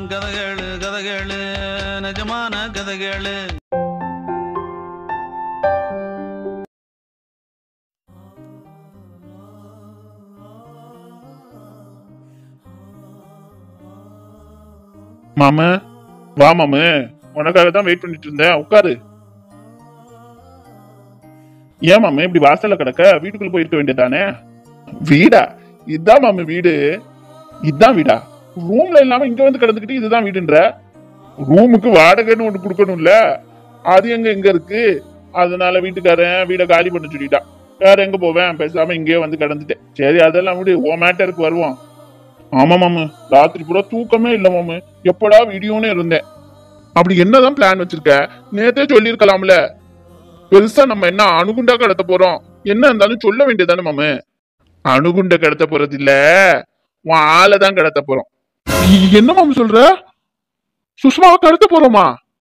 கதைகளு கதைகளு நிஜமான கதைகளு. மாமு வா மாமு, உனக்காக தான் வெயிட் பண்ணிட்டு இருந்தேன். உட்காரு. ஏன் மாமு இப்படி வாசல்ல கிடக்க? வீட்டுக்குள்ள போயிருக்க வேண்டியதானே? வீடா? இதுதான் மாமு வீடு. இதுதான் வீடா? ரூம்ல இல்லாம இங்க வந்து கிடந்துக்கிட்டு இதுதான் வீடுன்ற? ரூமுக்கு வாடகைன்னு ஒண்ணு கொடுக்கணும்ல, அது எங்க இருக்கு? அதனால வீட்டுக்காரன் வீட காலி பண்ண சொல்லிட்டான். வேற எங்க போவேன், பேசாம இங்கேயே வந்து கிடந்துட்டேன். சரி அதெல்லாம் விடு, ஓ மேட்டருக்கு வருவோம். ஆமா மாமு, ராத்திரி பூரா தூக்கமே இல்ல மாமு. எப்படா வீடியோன்னு இருந்தேன். அப்படி என்னதான் பிளான் வச்சிருக்க? நேத்தே சொல்லி இருக்கலாம்ல. பெருசா நம்ம என்ன அணுகுண்டா கடத்த போறோம்? என்ன இருந்தாலும் சொல்ல வேண்டியதானே மாமு. அணுகுண்ட கடத்த போறது இல்ல, உன் ஆளைதான் கடத்த போறோம். என்ன மாமு சொல்ற? சுஷ்மாவை கடத்த போறோமா?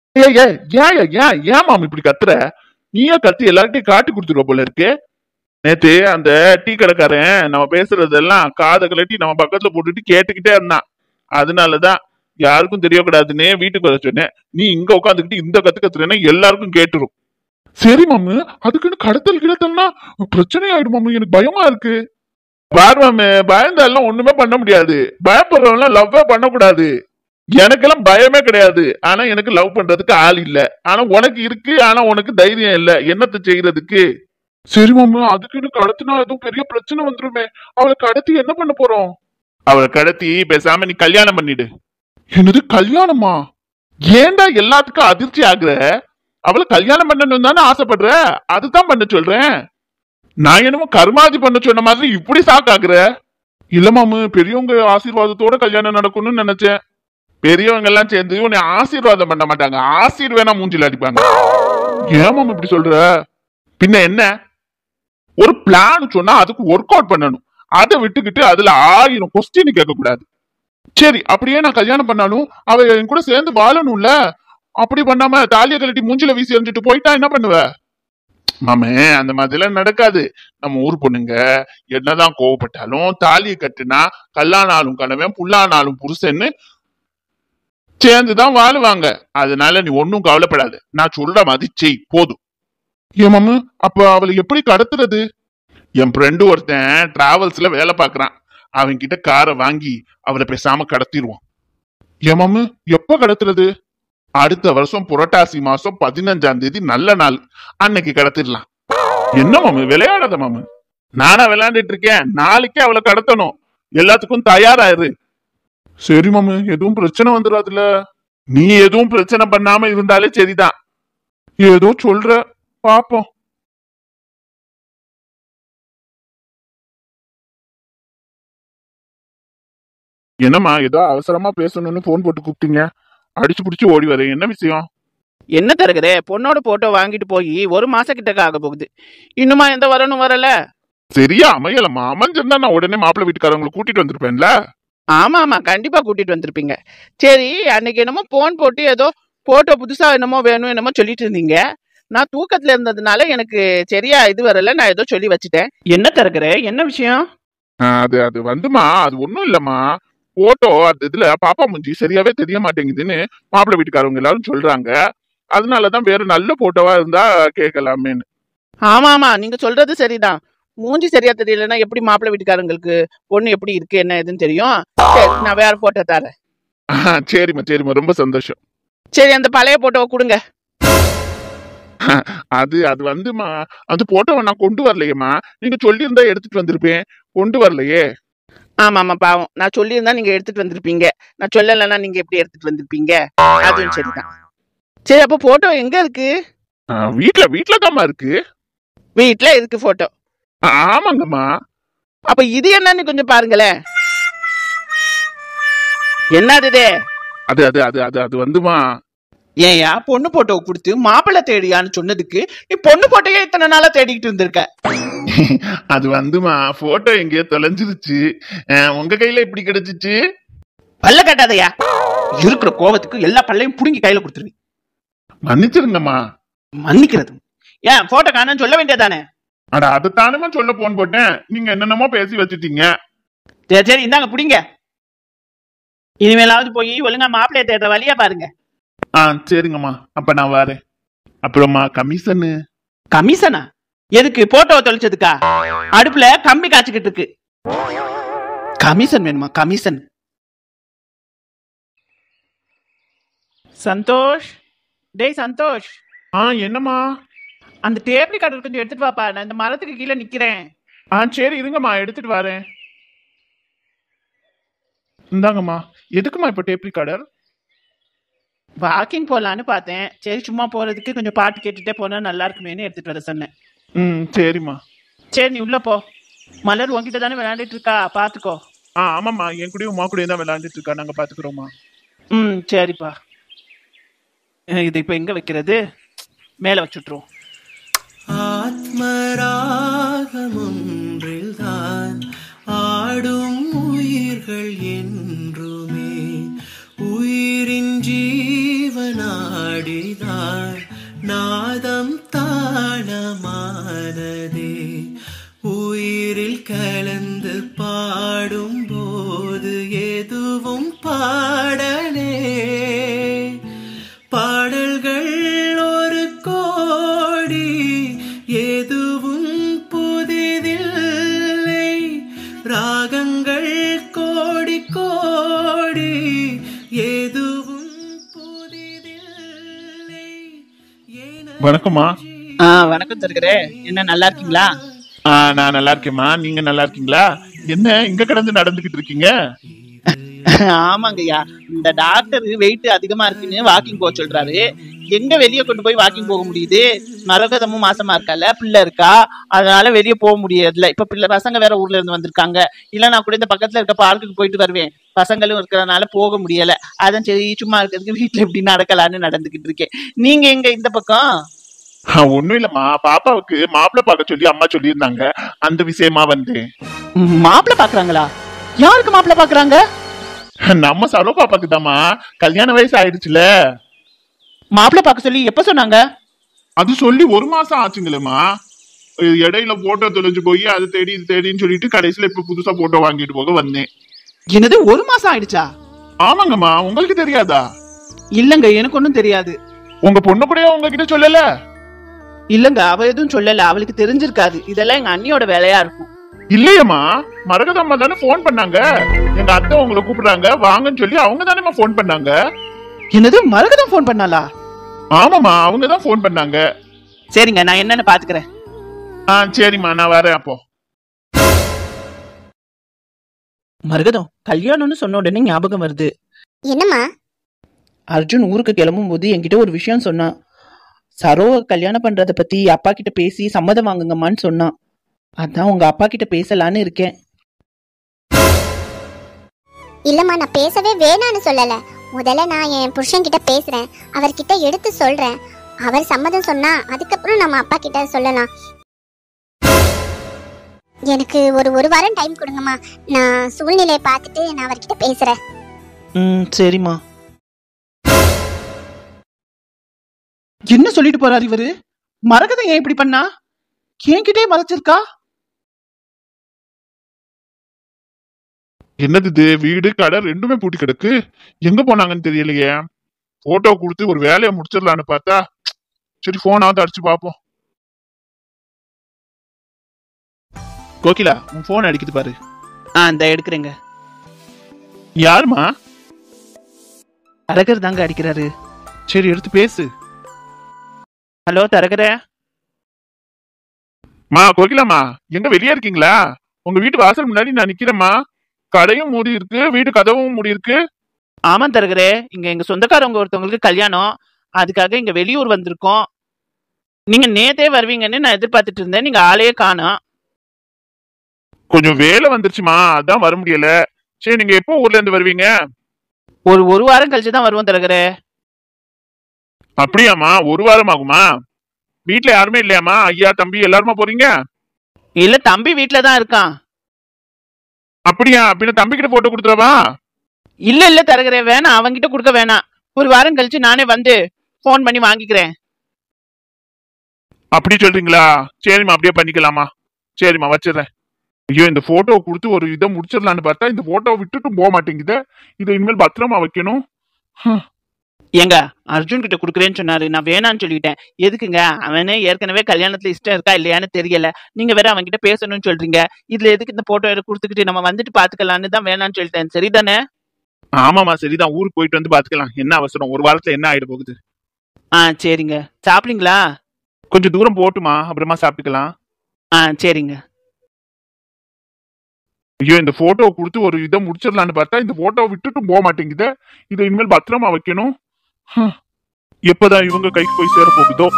ஏன் மாமு இப்படி கத்துற? நீயே கத்தி எல்லார்ட்டையும் காட்டி கொடுத்துருவ போல இருக்கு. நேத்து அந்த டீ கடைக்காரன் நம்ம பேசுறதெல்லாம் காதை கலட்டி நம்ம பக்கத்துல போட்டுட்டு கேட்டுக்கிட்டே இருந்தான். அதனாலதான் யாருக்கும் தெரியக்கூடாதுன்னு வீட்டுக்கு வர சொன்னேன். நீ இங்க உட்காந்துக்கிட்டு இந்த கத்துறேன்னா எல்லாருக்கும் கேட்டுரும். சரி மாமு, அதுக்குன்னு கடத்தல் கிடத்தல்னா பிரச்சனை ஆயிடும் மாமு. எனக்கு பயமா இருக்கு. பாரு மாமு, பயந்தாலாம் ஒண்ணுமே பண்ண முடியாது. பயப்படுறவங்க லவ்வே பண்ணக்கூடாது. எனக்கெல்லாம் பயமே கிடையாது. ஆனா எனக்கு லவ் பண்றதுக்கு ஆள் இல்ல. ஆனா உனக்கு இருக்கு. ஆனா உனக்கு தைரியம் இல்ல. என்னத்தை செய்யறதுக்கு? சரி மாமா, அதுக்குன்னு கடத்தினா எதுவும் பெரிய பிரச்சனை வந்துருமே. அவளை கடத்தி என்ன பண்ண போறோம்? அவளை கடத்தி பேசாம நீ கல்யாணம் பண்ணிடு. என்னது கல்யாணமா? ஏன்டா எல்லாத்துக்கும் அதிர்ச்சி ஆகுற? அவளை கல்யாணம் பண்ணணும் தானே ஆசைப்படுற? அதுதான் பண்ண சொல்றேன். நான் என்னமோ கருமாதி பண்ண சொன்ன மாதிரி இப்படி சாக்காக்குற. இல்ல மாமு, பெரியவங்க ஆசீர்வாதத்தோட கல்யாணம் நடக்கணும்னு நினைச்சேன். பெரியவங்க எல்லாம் சேர்ந்து உன்னை ஆசீர்வாதம் பண்ண மாட்டாங்க, ஆசீர்வேனா மூஞ்சில அடிப்பாங்க. ஏன் மாமு இப்படி சொல்ற? பின்ன என்ன? ஒரு பிளான் சொன்னா அதுக்கு ஒர்க் அவுட் பண்ணணும். அதை விட்டுக்கிட்டு அதுல 1000 கொஸ்டின் கேட்க கூடாது. சரி, அப்படியே நான் கல்யாணம் பண்ணாலும் அவ என் கூட சேர்ந்து வாழணும்ல. அப்படி பண்ணாம தாலியை கழட்டி மூஞ்சில வீசி எறிஞ்சிட்டு போயிட்டா என்ன பண்ணுவ? மாமே, அந்த மாதிரிலாம் நடக்காது. நம்ம ஊர் பொண்ணுங்க என்னதான் கோவப்பட்டாலும் தாலியை கட்டுனா கல்லானாலும் கணவன் புல்லானாலும் புருஷன்னு சேர்ந்துதான் வாழுவாங்க. அதனால நீ ஒன்னும் கவலைப்படாது. நான் சொல்ற மாதிரி செய் போதும். ஏன் மாமு, அப்ப அவளை எப்படி கடத்துறது? என் ஃப்ரெண்டு ஒருத்தன் டிராவல்ஸ்ல வேலை பாக்குறான். அவன் கிட்ட காரை வாங்கி அவளை பேசாம கடத்திடுவான். ஏன் மாமு, எப்ப கடத்துறது? அடுத்த வருஷம் புரட்டாசி மாசம் 15ஆம் தேதி நல்ல நாள், அன்னைக்கு கடத்திடலாம். என்ன மாமு விளையாடாத மாமு. நானா விளையாண்டுட்டு இருக்கேன்? நாளைக்கே அவளை கடத்தணும். எல்லாத்துக்கும் தயாராயிரு. சரி மாமு, எதுவும் பிரச்சனை வந்துடாதுல? நீ எதுவும் பிரச்சனை பண்ணாம இருந்தாலே சரிதான். ஏதோ சொல்ற, பாப்போம். என்னம்மா, ஏதோ அவசரமா பேசணும்னு போன் போட்டு கூப்பிட்டீங்க? அடிச்சு புடிச்சு ஓடி வரேன். என்ன விஷயம்? என்ன தருகிறே? பொண்ணோட போட்டோ வாங்கிட்டு போய் 1 மாசம் கிட்டக்க ஆக போகுது. இன்னுமா எந்த வரணும் வரல? சரியா அமையலம்மா. அமைஞ்சிருந்தா நான் உடனே மாப்பிள்ளை வீட்டுக்காரங்களை கூட்டிட்டு வந்திருப்பேன்ல. ஆமா ஆமா, கண்டிப்பா கூட்டிட்டு வந்திருப்பீங்க. சரி, அன்னைக்கு என்னமோ போன் போட்டு ஏதோ போட்டோ புதுசா என்னமோ வேணும் என்னமோ சொல்லிட்டு இருந்தீங்க. நான் தூக்கத்துல இருந்ததுனால எனக்கு சரியா இது வரல. நான் ஏதோ சொல்லி வச்சுட்டேன். என்ன தருகிறே, என்ன விஷயம்? அது வந்துமா, அது ஒண்ணும் இல்லம்மா. போட்டோ அந்த இதுல பாப்பா முஞ்சி சரியாவே தெரிய மாட்டேங்குதுன்னு மாப்பிள்ளை வீட்டுக்காரவங்க எல்லாரும் சொல்றாங்க. அதனாலதான் வேற நல்ல போட்டோவா இருந்தா கேட்கலாமேன்னு. ஆமா ஆமா, நீங்க சொல்றது சரிதான். மூஞ்சி சரியா தெரியலன்னா எப்படி மாப்பிள்ளை வீட்டுக்காரங்களுக்கு பொண்ணு எப்படி இருக்கு என்ன ஏதுன்னு தெரியும். சரி, நான் வேற போட்டோ தரேன். சரிம்மா, ரொம்ப சந்தோஷம். சரி, அந்த பழைய போட்டோவை கொடுங்க. அது வந்துமா, அந்த போட்டோவை நான் கொண்டு வரலையேம்மா. நீங்க சொல்லியிருந்தா எடுத்துட்டு வந்திருப்பேன். கொண்டு வரலையே. ஆமா ஆமா, பாவம். நான் சொல்லியிருந்தா நீங்க எடுத்துட்டு வந்திருப்பீங்க. நான் சொல்லலைன்னா நீங்க எப்படி எடுத்துட்டு வந்திருப்பீங்க? அதுவும் சரிதான். சரி, அப்போ போட்டோ எங்க இருக்கு? வீட்டுல தாம்மா இருக்கு. வீட்டுல இருக்கு போட்டோ? ஆமாங்கம்மா. அப்ப இது என்னன்னு கொஞ்சம் பாருங்களேன். என்னது இது? அது வந்துமா. ஏயா பொண்ணு போட்டோ கொடுத்து மாப்பிள்ளை தேடியான்னு சொன்னதுக்கு நீ பொண்ணு போட்டோயே இத்தனை நாளா தேடிக்கிட்டு இருந்திருக்க. அது வந்துமா, போட்டோ எங்கேயோ தொலைஞ்சிருச்சு. உங்க கையில எப்படி கிடைச்சிச்சு? பல்ல கட்டாதையா, இருக்கிற கோவத்துக்கு எல்லா பல்லையும் புடுங்கி கையில கொடுத்துருவீங்க. மன்னிச்சிருங்கம்மா. மன்னிக்கிறது ஏன்? போட்டோ காணன்னு சொல்ல வேண்டியதானே? அட, அதுதானுமா சொல்ல போன் போட்டேன். நீங்க என்னென்னமோ பேசி வச்சுட்டீங்க. சரி இந்தாங்க புடிங்க. இனிமேலாவது போய் ஒழுங்கா மாப்பிள்ளைய தேடுற வழியா பாருங்க. சரிங்கம்மா, அப்ப நான் வரேன். அப்புறமா கமிஷனு? கமிஷனா? எதுக்கு? போட்டோ தொலைச்சதுக்கா? அடுப்புல கம்பி காய்ச்சிக்கிட்டு இருக்கு. கமிஷன் வேணுமா? கமிஷன். சந்தோஷ், டேய் சந்தோஷ். என்னம்மா? அந்த டேப் ரெக்கார்டர் கொஞ்சம் எடுத்துட்டு வாப்பா. நான் இந்த மரத்துக்கு கீழே நிக்கிறேன். சரி இருங்கம்மா, எடுத்துட்டு வரேன். இந்தாங்கம்மா. எதுக்குமா இப்ப டேப் ரெக்கார்டர்? வாக்கிங் போலான்னு பார்த்தேன். சரி சும்மா போறதுக்கு கொஞ்சம் பாட்டு கேட்டுட்டே போனா நல்லா இருக்குமேன்னு எடுத்துட்டு வர சொன்னேன். சரிம்மா. சரி நீ உள்ள போ. மலர் உன்கிட்ட தானே விளையாண்டுட்டு இருக்கா, பாத்துக்கோ. ஆமாம்மா, என் கூடயும் உமா கூடயும் தான் விளையாண்டுட்டு இருக்கா. நாங்க பாத்துக்கிறோம்மா. சரிப்பா. இது இப்ப எங்க வைக்கிறது? மேல வச்சுட்டுருவோம். ஆத்மராகம் ஒன்றில்தான் ஆடும் உயிர்கள் என்றுமே, உயிரின் ஜீவனாடிதான் நாதம் தாளமானதே, உயிரில் கலந்து பாடும் போது எதுவும் பாடலே, பாடல்கள் ஒரு கோடி எதுவும் புதிதில்லை, ராகங்கள் கோடி கோடி எதுவும் புதிதில்லை. வணக்கம்மா. வணக்கம் தருகிறே. என்ன நல்லா இருக்கீங்களா? நான் நல்லா இருக்கேம்மா. நீங்க நல்லா இருக்கீங்களா? என்ன இங்க கிடந்து நடந்துகிட்டு இருக்கீங்க? ஆமாங்கய்யா, இந்த டாக்டர் வெயிட் அதிகமா இருக்குன்னு வாக்கிங் போக சொல்றாரு. எங்க வெளியே கொண்டு போய் வாக்கிங் போக முடியுது? மரகதமும் மாசமா இருக்கால, பிள்ளை இருக்கா, அதனால வெளியே போக முடியாதுல. இப்ப பிள்ளை பசங்க வேற ஊர்ல இருந்து வந்திருக்காங்க. இல்ல நான் கூட இந்த பக்கத்துல இருக்க பார்க்குக்கு போயிட்டு வருவேன். பசங்களும் இருக்கிறதுனால போக முடியல. அதான் சரி சும்மா இருக்கிறதுக்கு வீட்டுல எப்படி நடக்கலான்னு நடந்துகிட்டு இருக்கேன். நீங்க எங்க இந்த பக்கம்? ஒண்ணும் இல்லம்மா, பாப்பாவுக்கு மாப்பிள்ளை பார்க்க சொல்லி அம்மா சொல்லியிருந்தாங்க. அந்த விஷயமா வந்து. மாப்பிள்ளை பாக்குறாங்களா? யாருக்கு மாப்பிள்ளை பாக்குறாங்க? நம்ம சரோ பாப்பாக்கு தாம்மா. கல்யாண வயசு ஆயிடுச்சுல. மாப்பிள்ளை பார்க்க சொல்லி எப்ப சொன்னாங்க? அது சொல்லி 1 மாசம் ஆச்சுங்களேம்மா. இடையில போட்டோ தொலைஞ்சு போய் அது தேடி இது தேடின்னு சொல்லிட்டு கடைசியில இப்ப புதுசா போட்டோ வாங்கிட்டு போக வந்தேன். என்னது 1 மாசம் ஆயிடுச்சா? ஆமாங்கம்மா. உங்களுக்கு தெரியாதா? இல்லங்க, எனக்கு ஒன்னும் தெரியாது. உங்க பொண்ணு கூட உங்ககிட்ட சொல்லல? இல்லங்க, அவ எதுவும் சொல்லல. அவளுக்கு தெரிஞ்சிருக்காது. இதெல்லாம் எங்க அண்ணியோட வேலையா இருக்கும். இல்லையம்மா, மரகதம்மா தானே போன் பண்ணாங்க. எங்க அத்தை உங்களை கூப்பிடுறாங்க வாங்கன்னு சொல்லி அவங்க தானேம்மா போன் பண்ணாங்க. என்னது, மரகதம் போன் பண்ணாளா? ஆமாம்மா, அவங்க தான் போன் பண்ணாங்க. சரிங்க, நான் என்னன்னு பாத்துக்கிறேன். சரிம்மா, நான் வரேன் அப்போ. மரகதம், கல்யாணம்னு சொன்ன உடனே ஞாபகம் வருது. என்னம்மா? அர்ஜுன் ஊருக்கு கிளம்பும் போது என்கிட்ட ஒரு விஷயம் சொன்னான். சரோவை கல்யாணம் பண்றத பத்தி அப்பா கிட்ட பேசி சம்மதம் வாங்குங்கம்மான்னு சொன்னான். அதான் உங்க அப்பா கிட்ட பேசலான்னு இருக்கேன். இல்லம்மா, நான் பேசவே வேணான்னு சொல்லல. முதல்ல நான் என் புருஷன் கிட்ட பேசுறேன், அவர்கிட்ட எடுத்து சொல்றேன். அவர் சம்மதம் சொன்னா அதுக்கப்புறம் நம்ம அப்பா கிட்ட சொல்லலாம். எனக்கு ஒரு வாரம் டைம் கொடுங்கம்மா. நான் சூழ்நிலையை பார்த்துட்டு நான் அவர்கிட்ட பேசுறேன். சரிம்மா. என்ன சொல்லிட்டு போறாரு இவரு? மரகதம் ஏன் இப்படி பண்ணா? என்கிட்டே மறைச்சிருக்கா? என்னது இது? வீடு கடை ரெண்டுமே பூட்டி கிடக்கு. எங்க போனாங்கன்னு தெரியலையே. போட்டோ கொடுத்து ஒரு வேலையை முடிச்சிடலான்னு பார்த்தா, சரி போனாவது அடிச்சு பாப்போம். கோகிலா, உன் போன் அடிக்குது பாரு. இந்த எடுக்கிறேங்க. யாருமா? தரகர் தாங்க அடிக்கிறாரு. சரி எடுத்து பேசு. ஹலோ தரகர. கோகிலாமா, எங்க வெளியே இருக்கீங்களா? உங்க வீட்டு வாசல் முன்னாடி நான் நிக்கிறேம்மா. கடையும் மூடி இருக்கு, வீட்டு கதவும் மூடி இருக்கு. ஆமா தரகரே, இங்க எங்க சொந்தக்காரவங்க ஒருத்தவங்களுக்கு கல்யாணம். அதுக்காக இங்க வெளியூர் வந்திருக்கோம். நீங்க நேத்தே வருவீங்கன்னு நான் எதிர்பார்த்துட்டு இருந்தேன். நீங்க ஆளையே காணோம். கொஞ்சம் வேலை வந்துருச்சுமா, அதான் வர முடியல. சரி, நீங்க எப்போ ஊர்ல இருந்து வருவீங்க? ஒரு வாரம் கழிச்சுதான் வருவோம் தரகரே. அப்படியாமா? 1 வாரம் ஆகுமா? வீட்டுல யாருமே இல்லையாமா? ஐயா தம்பி எல்லாருமா போறீங்க? இல்ல, தம்பி வீட்டுலதான் இருக்கான். அப்படியா? அப்படின்னா தம்பி கிட்ட போட்டோ கொடுத்துறவா? இல்ல தரகரே, வேணாம். அவங்கிட்ட கொடுக்க வேணாம். 1 வாரம் கழிச்சு நானே வந்து போன் பண்ணி வாங்கிக்கிறேன். அப்படி சொல்றீங்களா? சரிம்மா, அப்படியே பண்ணிக்கலாமா. சரிம்மா, வச்சிடுறேன். ஐயோ, இந்த போட்டோவை கொடுத்து ஒரு இதை முடிச்சிடலான்னு பார்த்தா இந்த போட்டோவை விட்டுட்டு போக மாட்டேங்குது. இதை இனிமேல் பத்திரமா வைக்கணும். ஏங்க, அர்ஜுன் கிட்ட குடுக்குறேன்னு சொன்னாரு, நான் வேணான்னு சொல்லிட்டேன். எதுக்குங்க? அவனே ஏற்கனவே கல்யாணத்துல இஷ்டம் இருக்கா இல்லையான்னு தெரியல, நீங்க வேற அவன் கிட்ட பேசணும்னு சொல்றீங்க. இதுல எதுக்கு இந்த போட்டோ கொடுத்துக்கிட்டு நம்ம வந்துட்டு பாத்துக்கலான்னு தான் வேணான்னு சொல்லிட்டேன். சரிதானே? ஆமாமா, சரிதான். ஊருக்கு போயிட்டு வந்து பாத்துக்கலாம். என்ன அவசரம்? ஒரு வாரத்துல என்ன ஆயிட போகுது? சரிங்க. சாப்பிடுங்களா? கொஞ்சம் தூரம் போட்டுமா, அப்புறமா சாப்பிட்டுக்கலாம். சரிங்க. ஐயோ, இந்த போட்டோவை கொடுத்து ஒரு இதை முடிச்சிடலான்னு பார்த்தா இந்த போட்டோவை விட்டுட்டு போக மாட்டேங்குது. இதை இனிமேல் பத்திரமா வைக்கணும். எப்பதான் இவங்க கைக்கு போய் சேர போகுதோ.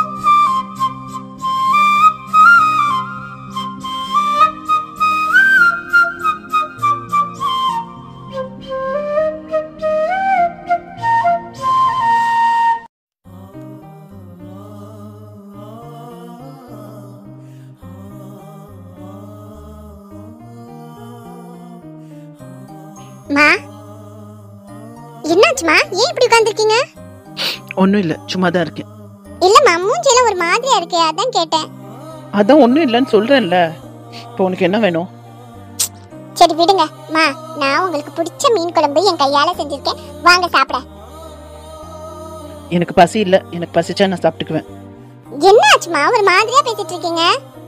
என்னாச்சுமா? ஏன் இப்படி உட்கார்ந்திருக்கீங்க? ஒண்ணும் இல்ல, சும்மா தான் இருக்கேன். இல்லம்மா, மூஞ்சில ஒரு மாதிரியா இருக்கே, அதான் கேட்டேன். அதான் ஒண்ணும் இல்லன்னு சொல்றேன்ல. இப்போ உனக்கு என்ன வேணும்? சரி விடுங்க மா, நான் உங்களுக்கு பிடிச்ச மீன் குழம்பு என் கையால செஞ்சிருக்கேன், வாங்க சாப்பிட. எனக்கு பசி இல்ல, எனக்கு பசிச்சா நான் சாப்பிட்டுக்குவேன். என்னாச்சுமா ஒரு மாதிரியா பேசிட்டு இருக்கீங்க?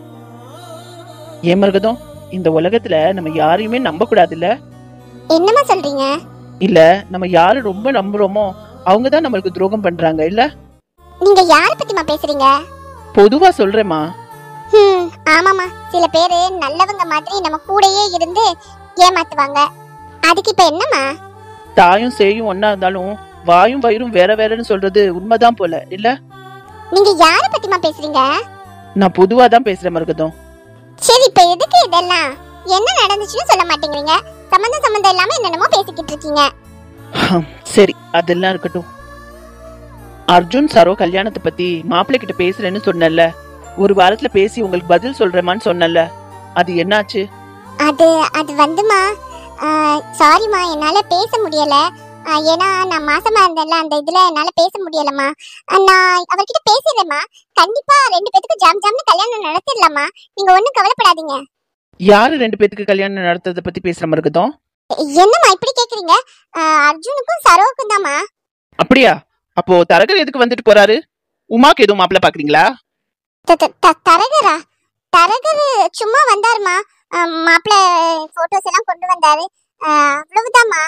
ஏன் மருகதம், இந்த உலகத்துல நம்ம யாரையுமே நம்ப கூடாது இல்ல? என்னமா சொல்றீங்க? இல்ல, நம்ம யாரு ரொம்ப நம்புறோமோ அவங்கதான் நம்மளுக்கு துரோகம் பண்றாங்க இல்ல? நீங்க யார பத்திமா பேசுறீங்க? பொதுவா சொல்றேமா. ஆமாமா, சில பேரு நல்லவங்க மாதிரி நம்ம கூடயே இருந்து ஏமாத்துவாங்க. அதுக்கு இப்ப என்னமா? தாயும் சேயும் ஒன்னா இருந்தாலும் வாயும் வயிறும் வேற வேறன்னு சொல்றது உண்மைதான் போல இல்ல? நீங்க யார பத்திமா பேசுறீங்க? நான் பொதுவா தான் பேசுறேன் மருகதம். சரி, இப்ப எதுக்கு இதெல்லாம்? என்ன நடந்துச்சுன்னு சொல்ல மாட்டேங்கிறீங்க? சம்பந்தம் இல்லாம என்னென்னமோ பேசிக்கிட்டு இருக்கீங்க. சரி, அதெல்லாம் இருக்கட்டும். அர்ஜுன் சரோ கல்யாணத்தை பத்தி மாப்பிள்ளை கிட்ட பேசுறேன்னு சொன்னல, ஒரு வாரத்துல பேசி உங்களுக்கு பதில் சொல்றேமான்னு சொன்னல, அது என்னாச்சு? அது வந்துமா, சாரிமா, என்னால பேச முடியல. ஏன்னா நான் மாசமா இருந்தேன்ல, அந்த இதுல என்னால பேச முடியலமா. நான் அவர்கிட்ட பேசிடுறேம்மா. கண்டிப்பா 2 பேத்துக்கு ஜாம் ஜாம்னு கல்யாணம் நடத்திடலாமா, நீங்க ஒண்ணும் கவலைப்படாதீங்க. யாரு 2 பேத்துக்கு கல்யாணம் நடத்துறத பத்தி பேசுற மருகதம்? என்னம்மா இப்படி கேக்குறீங்க? அர்ஜுனுக்கும் சரோவுக்கும் தாமா. அப்படியா? அப்போ தரகர் எதுக்கு வந்துட்டு போறாரு? உமாக்கு எதுவும் மாப்பிள்ள பாக்குறீங்களா? தரகரா? தரகர் சும்மா வந்தாருமா, மாப்பிள்ள போட்டோஸ் எல்லாம் கொண்டு வந்தாரு, அவ்வளவுதாம்மா.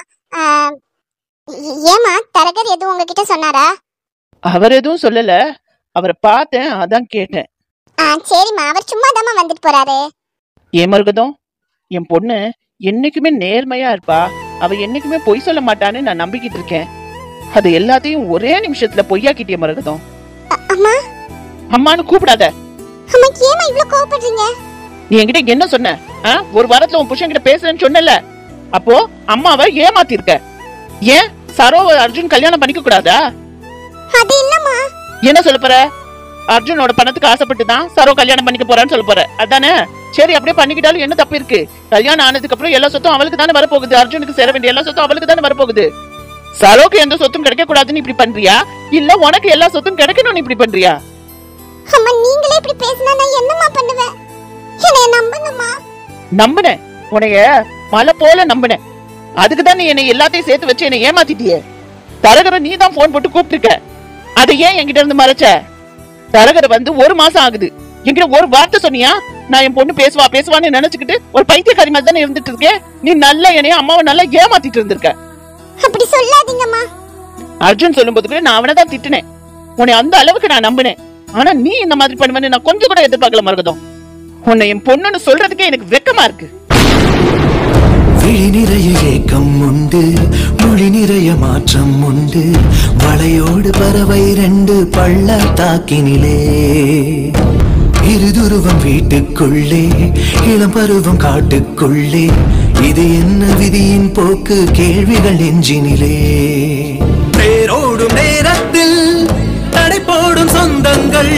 ஏமா, தரகர் எதுவும் உங்ககிட்ட சொன்னாரா? அவர் எதுவும் சொல்லல, அவரை பார்த்தேன், அதான் கேட்டேன். சரிம்மா, அவர் சும்மா தாமா வந்துட்டு போறாரு. ஏன் மருகதம், என் பொண்ணு என்னைக்குமே நேர்மையா இருப்பா, அவ என்னைக்குமே பொய் சொல்ல மாட்டான்னு நான் நம்பிக்கிட்டு இருக்கேன். அது எல்லாத்தையும் ஒரே நிமிஷத்துல பொய்யாக்கிட்டே மருகதம். அம்மா, அம்மான்னு கூப்பிடாத. அம்மா, ஏமா இவ்ளோ கோவப்படுறீங்க? நீ என்கிட்ட என்ன சொன்ன? ஒரு வாரத்துல உன் புருஷன் கிட்ட பேசுறேன்னு சொன்னல, அப்போ அம்மாவை ஏமாத்தி இருக்க. ஏன் சரோவ அர்ஜுன் கல்யாணம் பண்ணிக்க கூடாதா? அது இல்லம்மா. என்ன சொல்ல போற? அர்ஜுனோட பணத்துக்கு ஆசைப்பட்டு தான் சரோ கல்யாணம் பண்ணிக்க போறான்னு சொல்ல போற, அதானே? சரி, அப்படியே பண்ணிக்கிட்டாலும் என்ன தப்பு இருக்கு? கல்யாணம் ஆனதுக்கு அப்புறம் எல்லா சொத்தும் அவளுக்கு தானே வரப்போகுது. அர்ஜுனுக்கு சேர வேண்டிய எல்லா சொத்தும் அவளுக்கு தானே வரப்போகுது. சரோக்கு எந்த சொத்தும் கிடைக்க கூடாதுன்னு இப்படி பண்றியா, இல்ல உனக்கு எல்லா சொத்தும் கிடைக்கணும்னு இப்படி பண்றியா? அம்மா, நீங்களே இப்படி பேசினா நான் என்னம்மா பண்ணுவேன்? என்னைய நம்புங்கம்மா. நம்புனேன், உன்னைய மலை போல நம்புனேன். அதுக்குதான் நீ என்னை எல்லாத்தையும் சேர்த்து வச்சு என்னை ஏமாத்திட்டியே. தரகரை நீ தான் போன் போட்டு கூப்பிட்டுருக்க, அதை ஏன் என்கிட்ட இருந்து மறைச்ச? தரகரை வந்து 1 மாசம் ஆகுது, என்கிட்ட ஒரு வார்த்தை சொன்னியா? நான் என் பொண்ணு பேசுவான்னு நினைச்சுக்கிட்டு ஒரு பைத்தியக்காரி மாதிரி தானே இருந்துட்டு இருக்கேன். நீ நல்லா என்னைய அம்மாவை நல்லா ஏமாத்திட்டு இருந்திருக்க. அப்படி சொல்லாதீங்கம்மா. அர்ஜுன் சொல்லும் போது கூட நான் அவனை தான் திட்டினேன், உன்னை அந்த அளவுக்கு நான் நம்பினேன். ஆனா நீ இந்த மாதிரி பண்ணுவேன்னு நான் கொஞ்சம் கூட எதிர்பார்க்கல மருகதம். உன்னை என் பொண்ணுன்னு சொல்றதுக்கே எனக்கு வெக்கமா இருக்கு. விழி நிறைய ஏக்கம் உண்டு, மொழி நிறைய மாற்றம் உண்டு, வளையோடு பறவை 2 பள்ளத்தாக்கினிலே, இருதுருவம் வீட்டுக்குள்ளே, இளம் பருவம் காட்டுக்குள்ளே, இது என்ன விதியின் போக்கு, கேள்விகள் நெஞ்சினிலே. பேரோடும் நேரத்தில் தடை போடும் சொந்தங்கள்,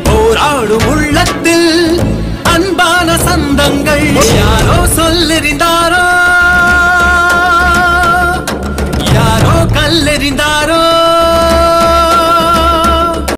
போராடும் உள்ளத்தில் அன்பான சந்தங்கள், யாரோ சொல்லெறிந்தார்